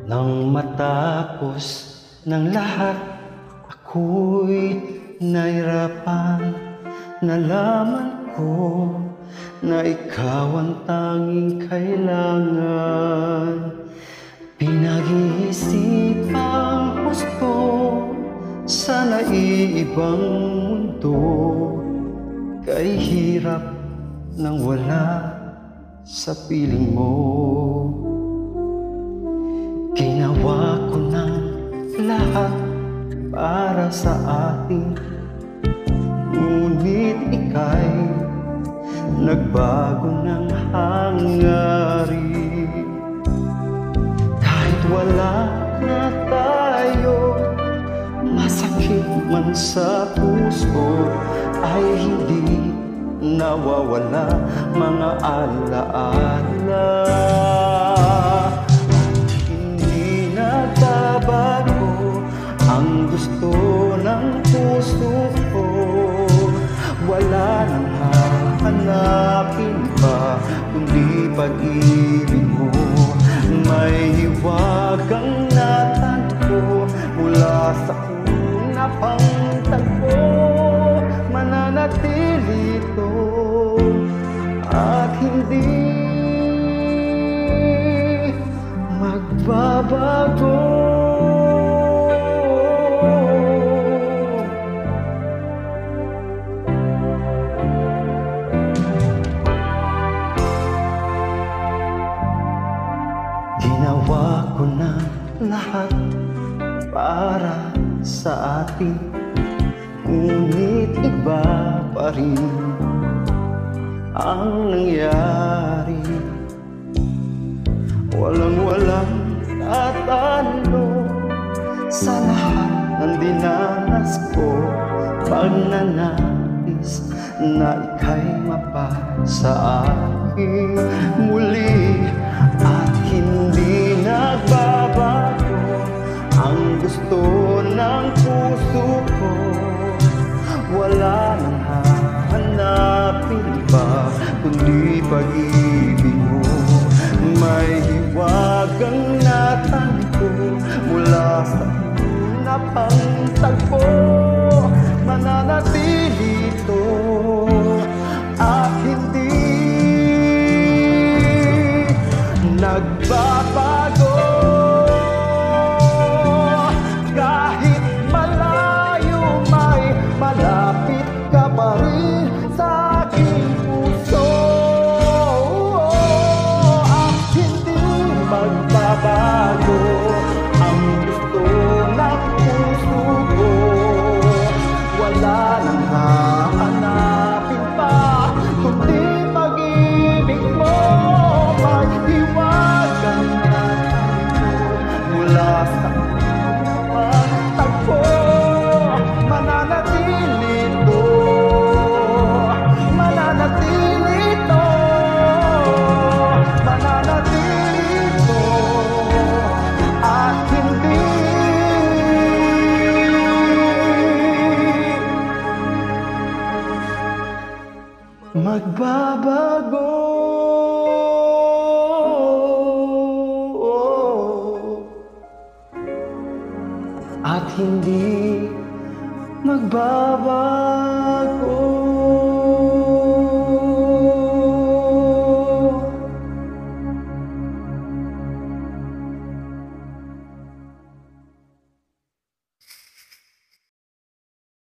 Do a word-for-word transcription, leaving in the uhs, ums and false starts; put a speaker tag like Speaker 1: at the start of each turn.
Speaker 1: Nang matapos ng lahat, ako'y nahirapan. Nalaman ko na ikaw ang tanging kailangan. Pinag-iisipang gusto, sana iibang mundo. Kay hirap nang wala sa piling mo. Ginawa ko ng lahat para sa atin, ngunit ika'y nagbago ng hangarin. Kahit wala na tayo, masakit man sa puso, ay hindi nawawala mga alaala. Hindi nagbabago ang gusto ng puso ko. Wala nang hahanapin pa kundi pag-ibig mo. May hiwagang natanto mula sa una pang tagpo. Mananatili ito at hindi magbabago. Ginawa ko na lahat para sa atin, ngunit iba pa rin ang nangyari. Walang-walang tatalo sa lahat ng dinanas ko. Pagnanais na ika'y mapasa akin muli. At hindi nagbabago ang gusto ng puso ko. Wala nang hahanapin pa kundi pag-ibig mo. May hiwagang natanto mula sa una pang tagpo. Mananatili ito at hindi nagbabago. Kahit malayo, may malapit ka pa rin sa aking puso. At hindi magbabago ang gusto ng puso ko. Wala nang hahanapin pa kundi pag-ibig mo. May hiwagang natanto mula sa pagtagpo. Mananatili ito, mananatili ito, mananatili ito at hindi magbabago. At hindi magbabago.